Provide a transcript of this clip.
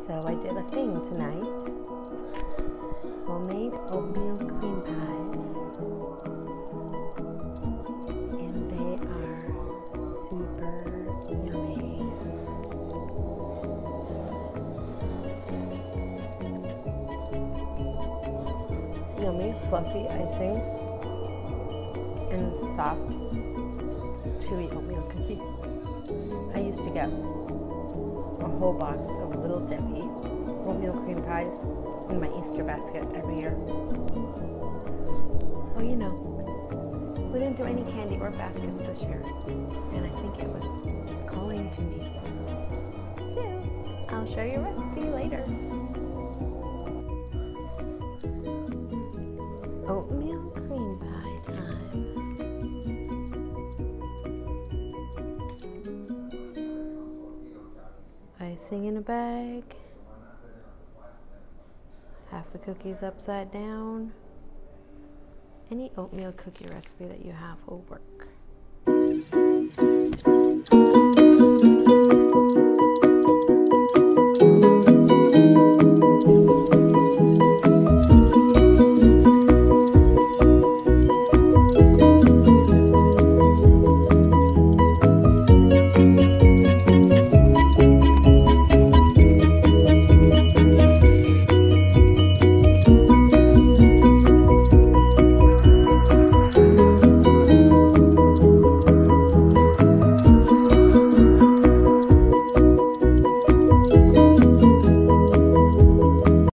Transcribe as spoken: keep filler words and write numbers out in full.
So I did a thing tonight. Homemade oatmeal cream pies. And they are super yummy. Yummy, fluffy icing and a soft, chewy oatmeal cookie. I used to get a whole box of Little Debbie oatmeal cream pies in my Easter basket every year. So, you know, we didn't do any candy or baskets this year, and I think it was just calling to me. So, I'll show you a recipe later. Oatmeal cream pie time. Icing in a bag. Half the cookies upside down. Any oatmeal cookie recipe that you have will work.